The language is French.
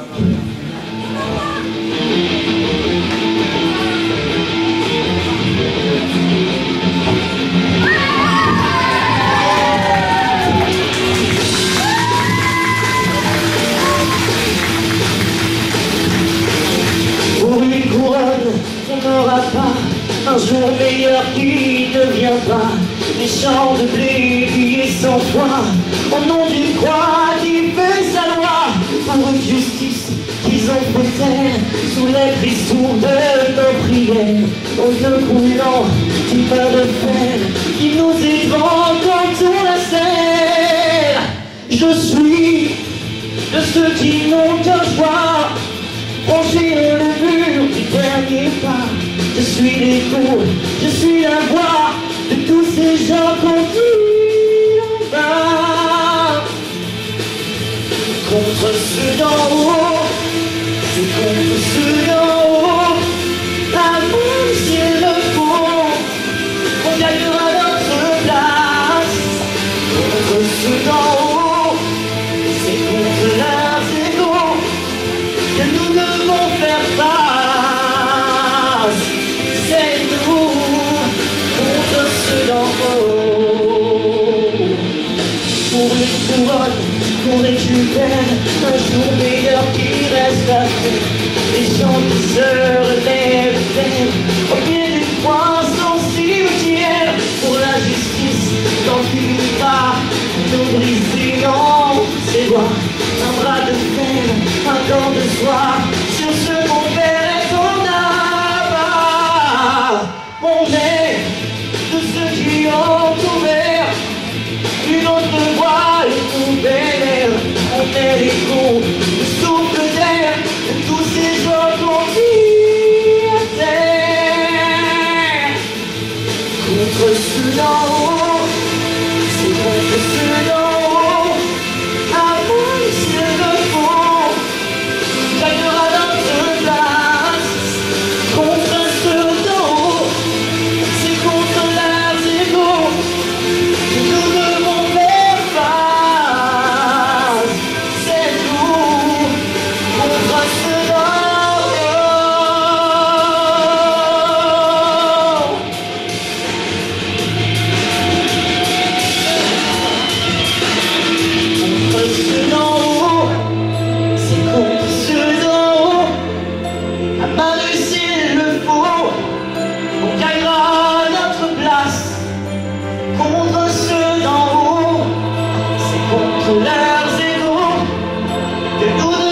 Un jour meilleur qui ne vient pas. Des champs de blé pillés sans foi, au nom d'une croix qui fait sa loi. Pour une justice qu'ils ont fait taire sous les cristaux de nos prières. Aux yeux brûlants du pain de fer qui nous évente quand on la serre. Je suis de ceux qui n'ont qu'un choix, franchir le mur du dernier pas. Je suis l'écho, je suis la voix de tous ces gens qu'on dit en bas. Contre ceux d'en haut, c'est contre ceux d'en haut. Amour, c'est le fond, on gagnera notre place. Contre ceux d'en haut, c'est contre leurs égaux que nous devons faire face. C'est nous contre ceux d'en haut. Pour une couronne qu'on récupère, un jour meilleur qui reste à faire. Les gens qui se relèvent au pied du croix sans cimetière. Pour la justice, n'en finit pas, nous briser en ses doigts. Un bras de fer, un gant de soie, sur ce qu'on perd et qu'on a. On est de ceux qui ont ouvert une autre voie, une nouvelle ère. On est l'écho, le souffle d'air de tous ces gens qu'on vit à terre. Contre ceux d'en haut, c'est contre ceux d'en haut. Amour, c'est le fond, gagnera notre place. Contre ceux d'en haut, c'est contre leurs égaux que nous devons faire face. C'est nous contre ceux d'en haut. Contre ceux d'en haut, c'est contre ceux d'en haut. À Paris, s'il le faut, on gagnera notre place. Contre ceux d'en haut, c'est contre leurs égaux que nous